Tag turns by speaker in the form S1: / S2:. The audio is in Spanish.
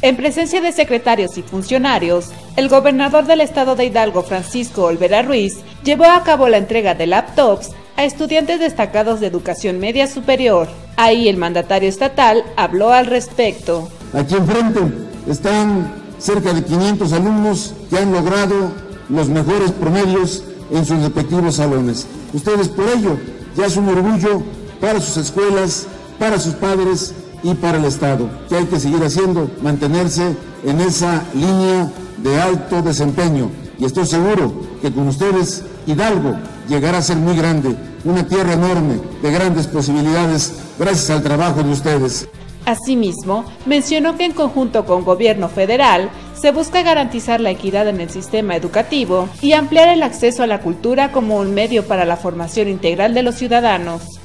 S1: En presencia de secretarios y funcionarios, el gobernador del estado de Hidalgo, Francisco Olvera Ruiz, llevó a cabo la entrega de laptops a estudiantes destacados de educación media superior. Ahí el mandatario estatal habló al respecto.
S2: Aquí enfrente están cerca de 500 alumnos que han logrado los mejores promedios en sus respectivos salones. Ustedes por ello ya es un orgullo para sus escuelas, para sus padres y para el Estado, que hay que seguir haciendo, mantenerse en esa línea de alto desempeño. Y estoy seguro que con ustedes Hidalgo llegará a ser muy grande, una tierra enorme, de grandes posibilidades, gracias al trabajo de ustedes.
S1: Asimismo, mencionó que en conjunto con Gobierno Federal se busca garantizar la equidad en el sistema educativo y ampliar el acceso a la cultura como un medio para la formación integral de los ciudadanos.